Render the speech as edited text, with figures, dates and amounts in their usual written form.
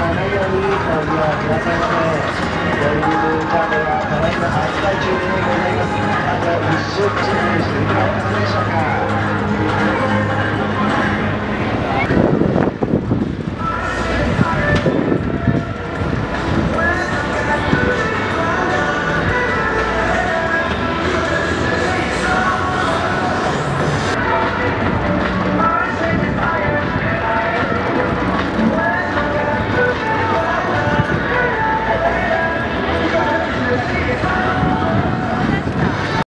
わないようにお気をくださいませ。ドリームカードはただいま発売中でございます。あと1周準備していただけますでしょうか。